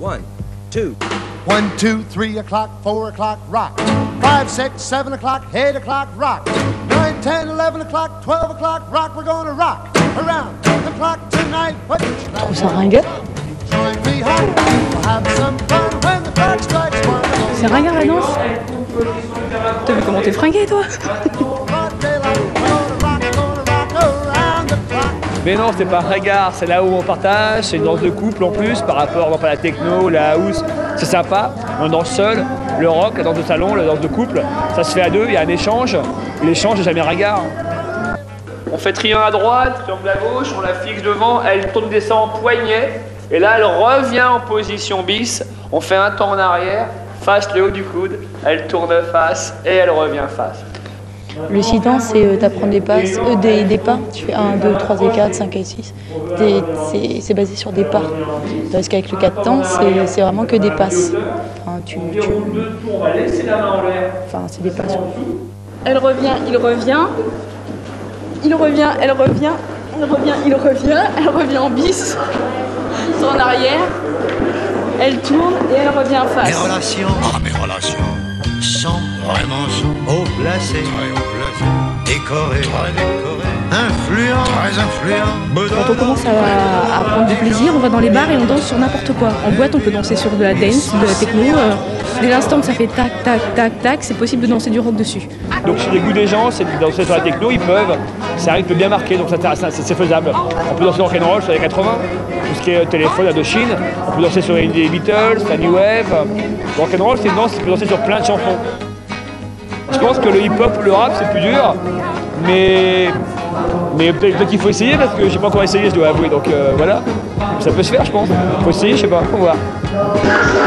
1, 2. 1, 2, 3 o'clock, 4 o'clock, rock. 5, 6, 7 o'clock, 8 o'clock, rock. 9, 10, 11 o'clock, 12 o'clock, rock. We're gonna rock around the clock tonight. What you Je trouve ça ringard. join me home. We'll have some fun when the clock strikes 1. C'est ringard la danse. T'as vu comment t'es fringué toi? Mais non, c'est pas ringard, c'est là où on partage, c'est une danse de couple en plus par rapport à la techno, la house, c'est sympa, on danse seul, le rock, la danse de salon, la danse de couple, ça se fait à deux, il y a un échange, l'échange n'est jamais ringard. On fait triangle à droite, triangle à gauche, on la fixe devant, elle tourne descend en poignet, et là elle revient en position bis, on fait un temps en arrière, face le haut du coude, elle tourne face et elle revient face. Le sidance, c'est t'apprends des passes, des pas. Tu fais 1, 2, 3 et 4, 5 et 6. C'est basé sur des pas. Parce qu'avec le 4 temps, c'est vraiment que des passes. Enfin, On va laisser la main en l'air. Enfin, c'est des passes. Elle revient, il revient. Il revient, elle revient. Elle revient, il revient. Elle revient en bis. Sur en arrière. Elle tourne et elle revient face. Mes relations sont vraiment haut placées, très haut placées, décorées, très décorées, influents, très influents. Quand on commence à prendre du plaisir, on va dans les bars et on danse sur n'importe quoi. En boîte, on peut danser sur de la dance, de la techno. Dès l'instant que ça fait tac, tac, tac, tac, c'est possible de danser du rock dessus. Donc sur les goûts des gens, c'est de danser sur la techno, ils peuvent, c'est un rythme bien marqué, donc c'est faisable. On peut danser en rock'n'roll sur les 80, tout ce qui est téléphone, Indochine, on peut danser sur les Beatles, la New Wave. Le rock'n'roll, c'est une danse qui peut danser sur plein de chansons. Je pense que le hip-hop ou le rap, c'est plus dur, mais peut-être qu'il faut essayer parce que j'ai pas encore essayé, je dois avouer, donc voilà. Ça peut se faire, je pense. Faut essayer, je sais pas, faut voir.